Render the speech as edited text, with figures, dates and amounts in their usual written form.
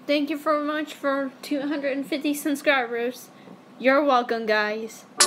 Thank you very much for 250 subscribers. You're welcome, guys.